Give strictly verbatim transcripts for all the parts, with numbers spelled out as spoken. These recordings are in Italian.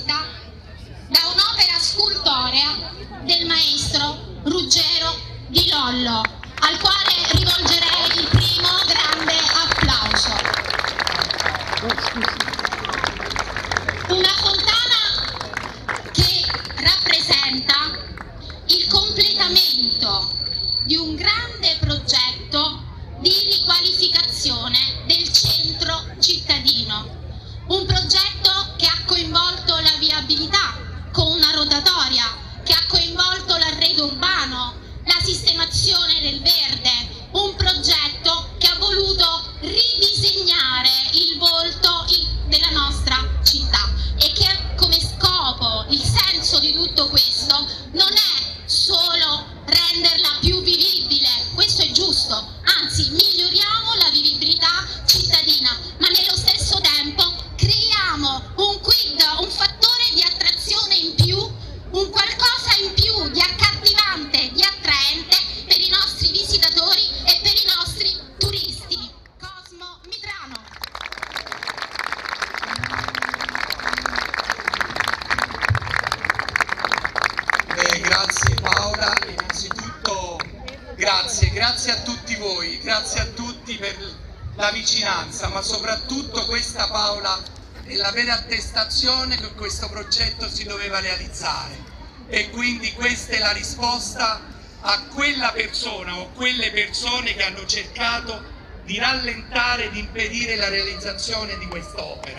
nascita da un'opera scultorea del maestro Ruggero Di Lollo, al quale rivolgerei il primo grande applauso. Una fontana che rappresenta il completamento di un grande progetto di riqualificazione del centro cittadino, un progetto che ha coinvolto la viabilità con una rotatoria, che ha coinvolto l'arredo urbano, la sistemazione del verde, un progetto che ha voluto ridisegnare il volto della nostra città e che ha come scopo, il senso di tutto questo non è solo renderla più vivibile, questo è giusto, anzi miglioriamo la vivibilità cittadina, ma nello stesso tempo creiamo un quid, un fattore di attrazione in più, un qualcosa in più di accattivante, di attraente per i nostri visitatori e per i nostri turisti. Cosmo Mitrano. Eh, grazie Paola, innanzitutto grazie, grazie a tutti voi, grazie a tutti per la vicinanza, ma soprattutto questa, Paola, è la vera attestazione che questo progetto si doveva realizzare e quindi questa è la risposta a quella persona o quelle persone che hanno cercato di rallentare, di impedire la realizzazione di quest'opera.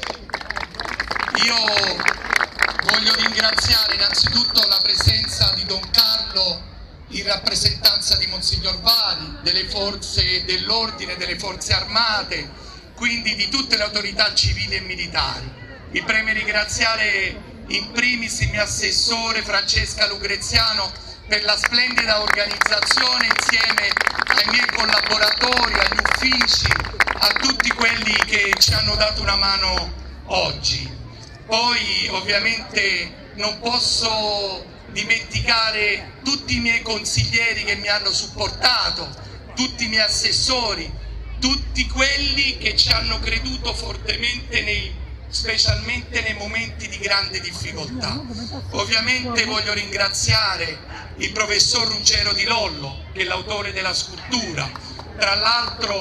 Io voglio ringraziare innanzitutto la presenza di Don Carlo in rappresentanza di Monsignor Vari, delle forze dell'ordine, delle forze armate, quindi di tutte le autorità civili e militari. Mi preme ringraziare in primis il mio assessore Francesca Lucreziano per la splendida organizzazione insieme ai miei collaboratori, agli uffici, a tutti quelli che ci hanno dato una mano oggi. Poi ovviamente non posso dimenticare tutti i miei consiglieri che mi hanno supportato, tutti i miei assessori, tutti quelli che ci hanno creduto fortemente, nei, specialmente nei momenti di grande difficoltà. Ovviamente voglio ringraziare il professor Ruggero Di Lollo, che è l'autore della scultura. Tra l'altro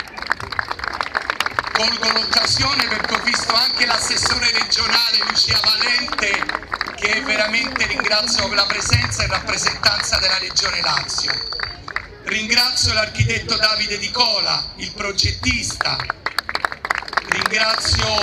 colgo l'occasione perché ho visto anche l'assessore regionale Lucia Valente, che veramente ringrazio per la presenza e rappresentanza della Regione Lazio. Ringrazio l'architetto Davide Di Cola, il progettista, ringrazio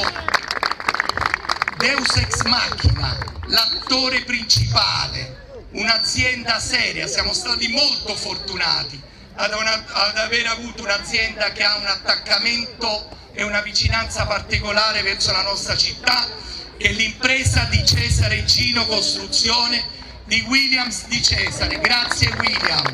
Deus Ex Machina, l'attore principale, un'azienda seria. Siamo stati molto fortunati ad, una, ad aver avuto un'azienda che ha un attaccamento e una vicinanza particolare verso la nostra città, che è l'impresa di Cesare Gino Costruzione di Williams di Cesare. Grazie William.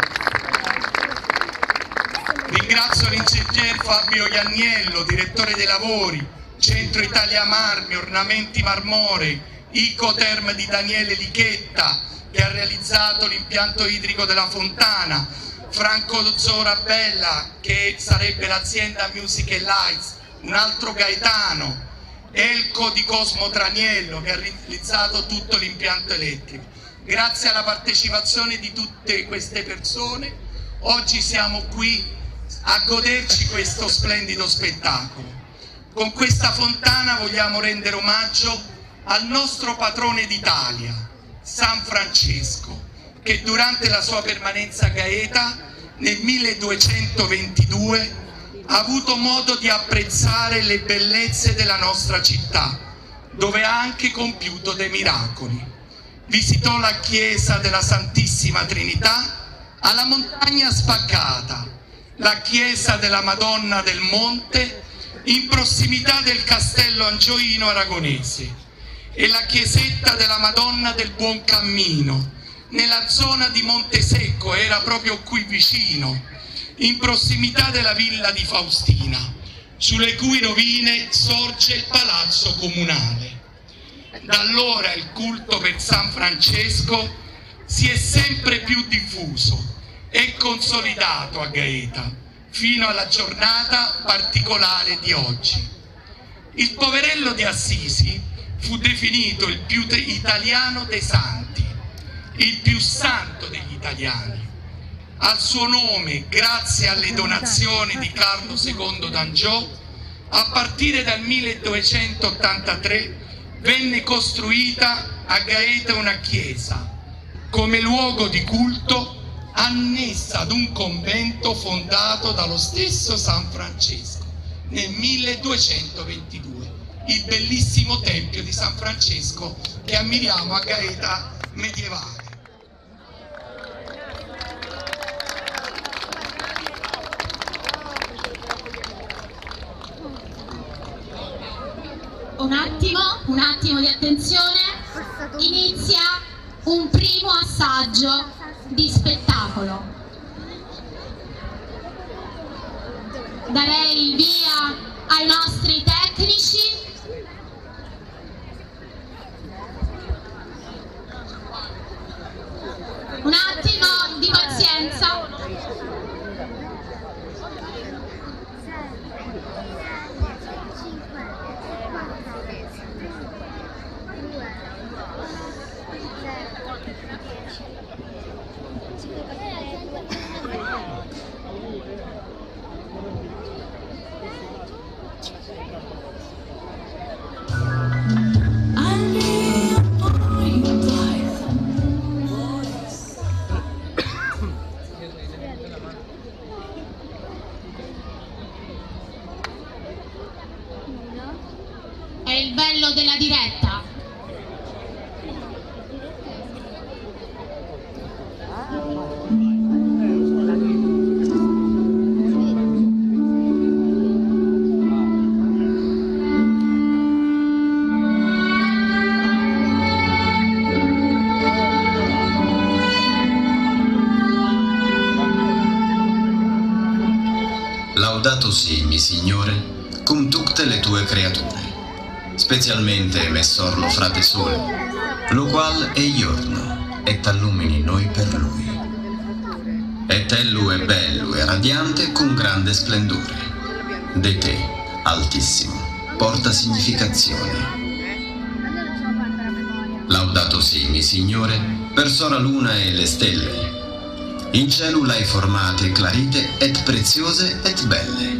Ringrazio l'ingegner Fabio Ianniello, direttore dei lavori, Centro Italia Marmi, Ornamenti Marmorei, Icoterm di Daniele Lichetta, che ha realizzato l'impianto idrico della fontana, Franco Zorabella, che sarebbe l'azienda Music and Lights, un altro Gaetano, Elco di Cosmo Traniello, che ha realizzato tutto l'impianto elettrico. Grazie alla partecipazione di tutte queste persone, oggi siamo qui a goderci questo splendido spettacolo. Con questa fontana vogliamo rendere omaggio al nostro patrone d'Italia, San Francesco, che durante la sua permanenza a Gaeta nel milleduecentoventidue ha avuto modo di apprezzare le bellezze della nostra città, dove ha anche compiuto dei miracoli. Visitò la chiesa della Santissima Trinità alla Montagna Spaccata, la chiesa della Madonna del Monte in prossimità del castello Angioino Aragonese e la chiesetta della Madonna del Buon Cammino nella zona di Montesecco, era proprio qui vicino, in prossimità della villa di Faustina, sulle cui rovine sorge il palazzo comunale. Da allora il culto per San Francesco si è sempre più diffuso e consolidato a Gaeta, fino alla giornata particolare di oggi. Il poverello di Assisi fu definito il più italiano dei santi, il più santo degli italiani. Al suo nome, grazie alle donazioni di Carlo secondo d'Angiò, a partire dal milleduecentottantatré venne costruita a Gaeta una chiesa come luogo di culto annessa ad un convento fondato dallo stesso San Francesco nel milleduecentoventidue, il bellissimo tempio di San Francesco che ammiriamo a Gaeta medievale. Un attimo, un attimo di attenzione, inizia un primo assaggio di spettacolo. Darei il via ai nostri tecnici. Un attimo di pazienza. È il bello della diretta. Laudato sii, mi Signore, con tutte le tue creature, specialmente Messor lo frate Sole, lo qual è giorno, et allumini noi per lui. Et ellu è bello e radiante con grande splendore. De te, Altissimo, porta significazione. Laudato sii, mi Signore, per sora luna e le stelle. In cielo l'hai formate clarite et preziose et belle.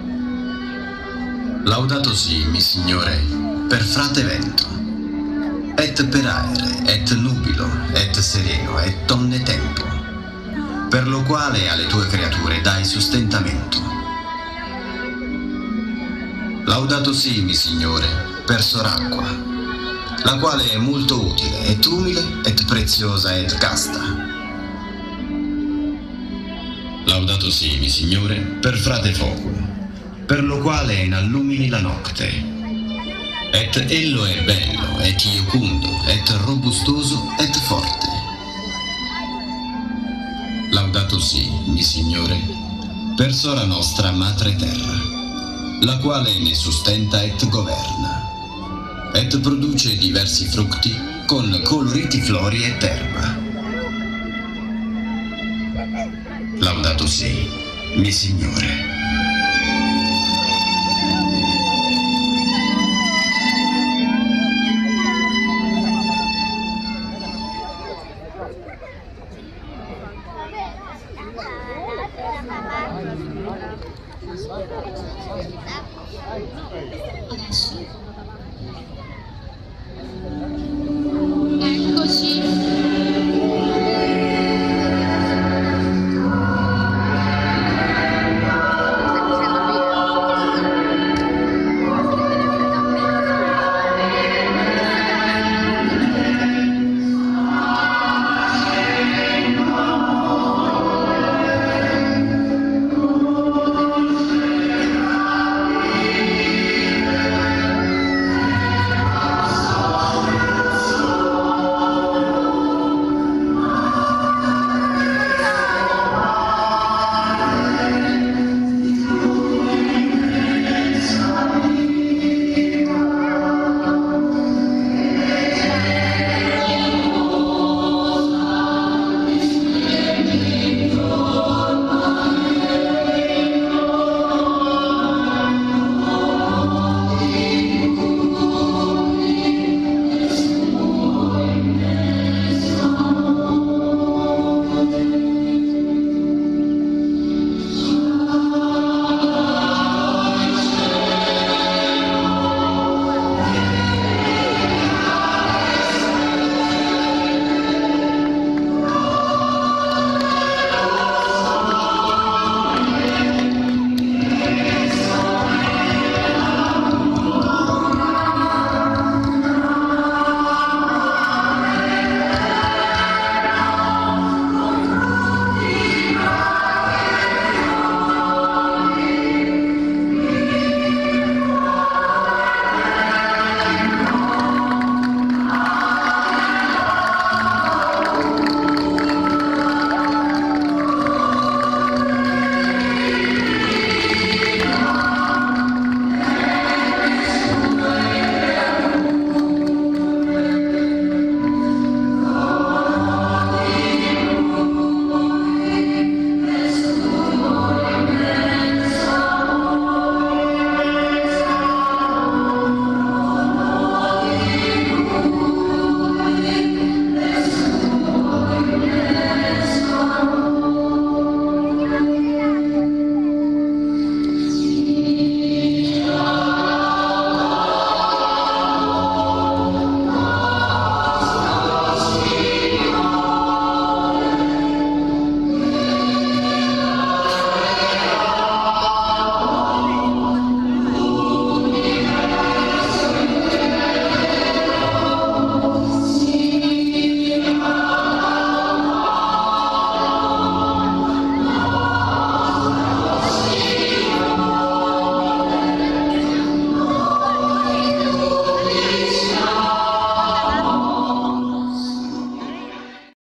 Laudato sii, mi Signore, per frate vento, et per aere, et nubilo, et sereno, et tonne tempo, per lo quale alle tue creature dai sostentamento. Laudato sii, mi Signore, per soracqua, la quale è molto utile, et umile, et preziosa, et casta. Laudato sii, mi Signore, per frate fuoco, per lo quale inallumini la notte. Et ello è bello, et iocundo, et robustoso, et forte. Laudato sii, mi Signore, per sora nostra madre terra, la quale ne sustenta et governa, et produce diversi frutti con coloriti flori et erba. Laudato sii, mi Signore. Adesso